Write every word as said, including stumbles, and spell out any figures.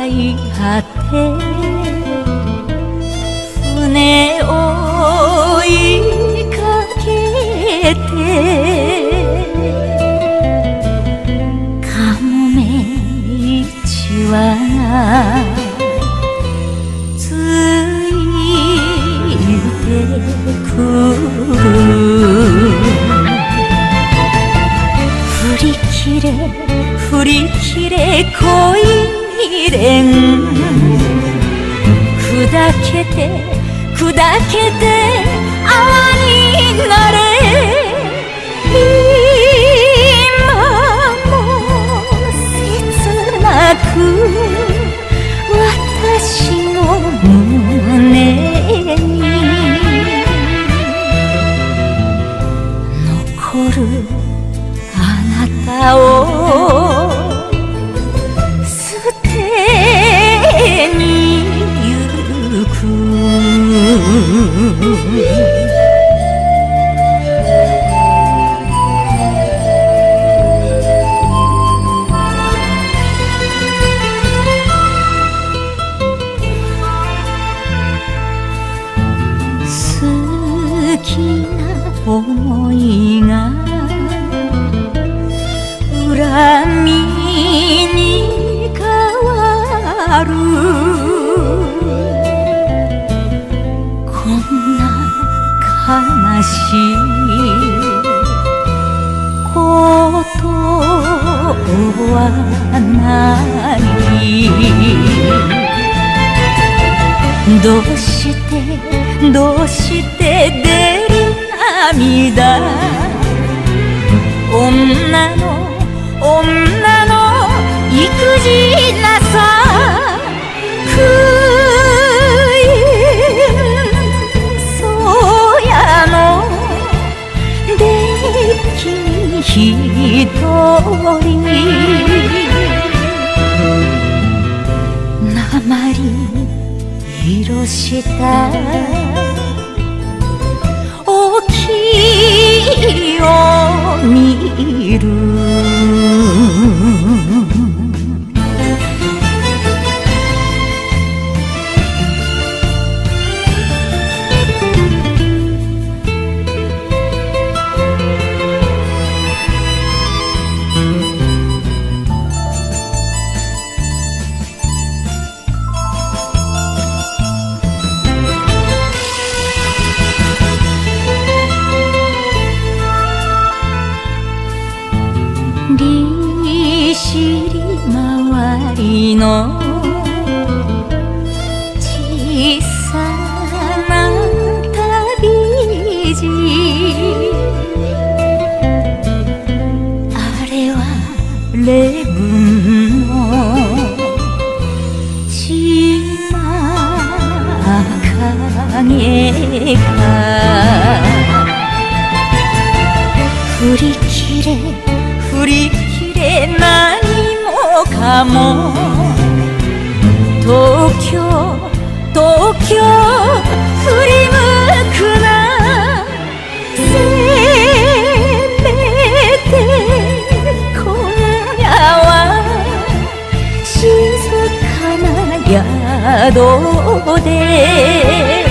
い果て船追いかけてかもめ一羽がついてくる振り切れ振り切れ恋未練砕けて砕けて泡になれ今も切なく私の胸に残るあなたを捨てにゆく好きな思いが恨みに変わるこんな悲しいことはないどうしてどうして出る涙女の女の意地なさ悔いそうやのできひとり鉛色した大きいを見る利尻回りの小さな旅路あれは礼文の島影か振り切れ振り切れ何もかも東京東京振り向くなせめて今夜は静かな宿で